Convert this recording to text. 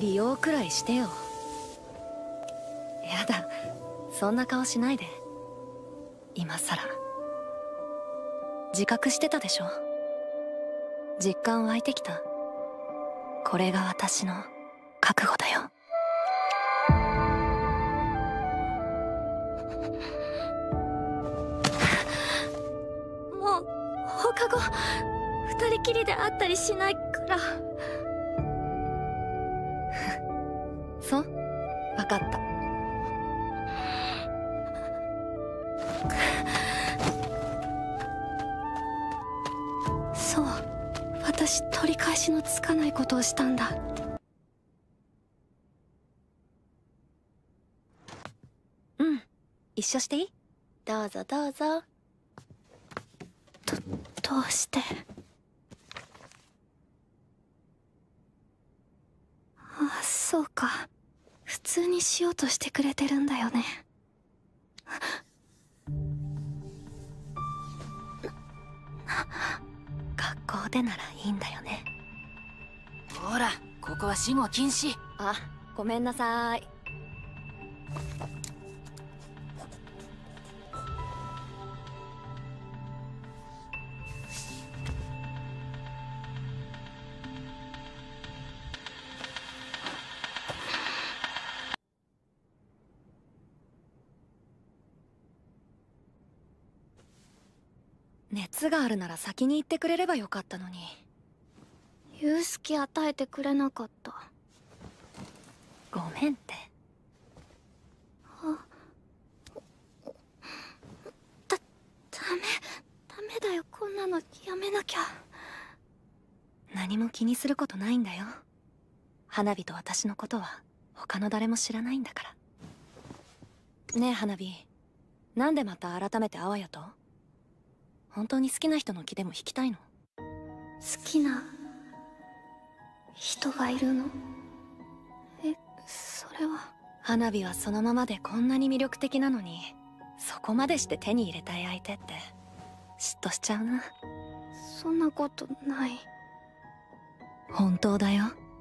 利用くらいしてよ。やだ、そんな顔しないで。今さら。自覚してたでしょ。実感湧いてきた。これが私の覚悟だよ。 もう放課後二人きりで会ったりしないから。 そう、分かった。 そう、私取り返しのつかないことをしたんだ。 うん、一緒していい？ どうぞどうぞ。どうして？あ、そうか。普通にしようとしてくれてるんだよね。 学校でならいいんだよね。 ほら、ここは死後禁止。 あ、ごめんなさい。熱があるなら先に言ってくれればよかったのに。 言う隙与えてくれなかった。 ごめんって。 ダメだよ。こんなのやめなきゃ。 何も気にすることないんだよ。花火と私のことは他の誰も知らないんだから。ねえ花火、なんでまた改めてあわやと？本当に好きな人の気でも引きたいの？ 好きな人がいるの？それは。 花火はそのままでこんなに魅力的なのに、そこまでして手に入れたい相手って嫉妬しちゃうな。 そんなことない。 本当だよ。